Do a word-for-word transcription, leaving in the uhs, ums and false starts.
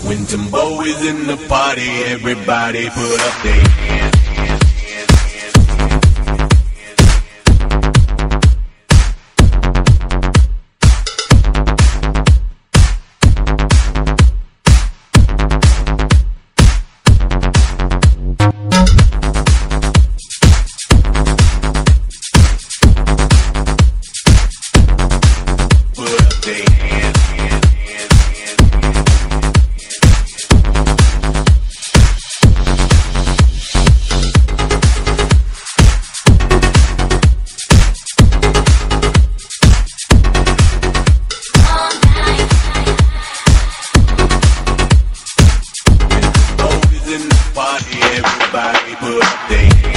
When Timbo is in the party, everybody put up their hands. Everybody put their hands.